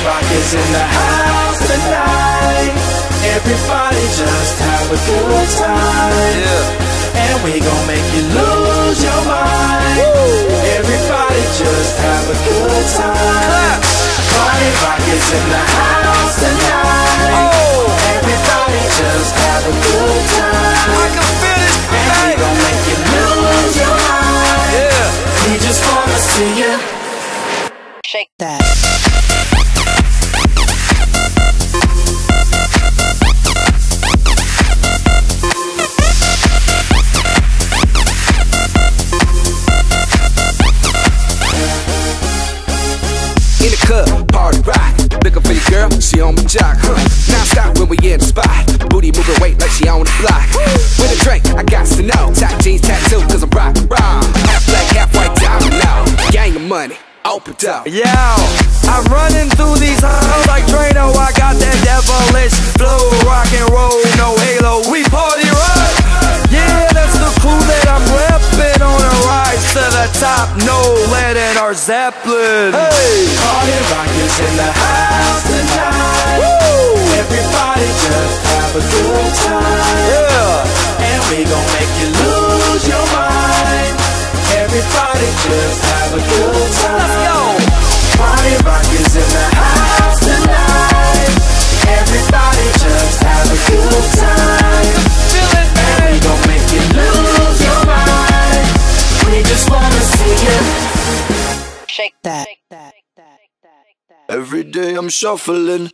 Rock is in the house tonight. Everybody just have a good time. And we gon' make you lose your mind. Everybody just have a good time. Party Rock is in the house tonight. Everybody just have a good time. I can feel it. And we gon' make you lose your mind. We just wanna see you shake that. In the club, party rock. Looking for your girl, she on my jock. Now stop when we in the spot. Booty moving weight like she on the block. With a drink, I got to know. Tight jeans, tattoo, cause I'm rock, raw. Half black, half white, diamond now. Gang of money, open up. Yo, I'm running through these halls like Drano. I got that devilish flow, rock and roll, no halo. We party rock. Yeah, that's the crew that I'm reppin' on a rise to the top. No lead in our Zeppelin. Hey, Party Rock is in the house tonight. Everybody just have a good time. yeah. And we gon' make you lose your mind. Everybody just have a good time. Yo, Party Rock is in the house tonight. Everybody just have a good time. feel it, And we gon' make you lose your mind. We just wanna see you Shake that. Every day I'm shuffling.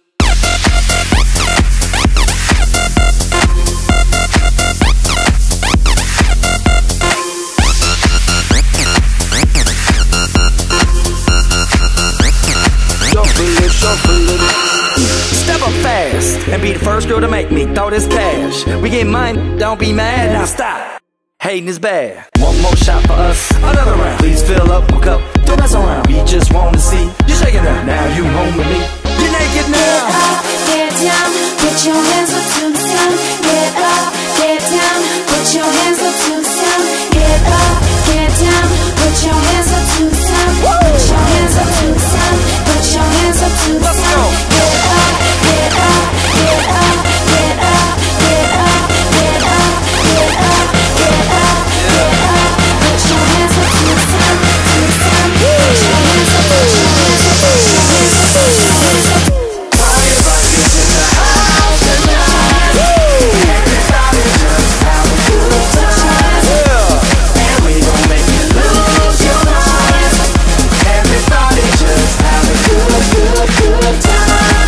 Shuffling. step up fast and be the first girl to make me throw this cash. We get mine, don't be mad, now stop. Hating is bad. One more shot for us, another round. Please fill up my cup, don't mess around. We just wanna see you shaking up. Now you home with me. You're naked now. Get up, get down, put your hands up to the sound. Get up, get down, put your hands up to the sound. Get up, get down, put your hands up to the sound. Put your hands up to the sound. Put your hands up to the sound. Get up, get up, get up, get up, get up, get up, get up, get up, get up. Put your hands up to the sound, to the sound. Put your hands up, put your hands up, put your hands up, put your hands up. Party Rock is in the house tonight. Everybody just have a good time. And we gon' make you lose your mind. Everybody just have a good time.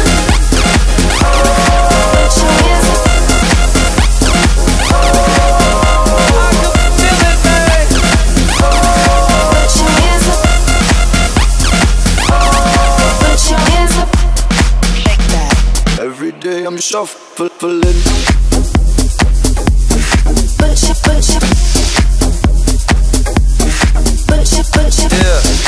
Put your hands up. I can feel it, babe. Put your hands up. Put your hands up. Shake that. Every day I'm shuffling. Put your. Yeah.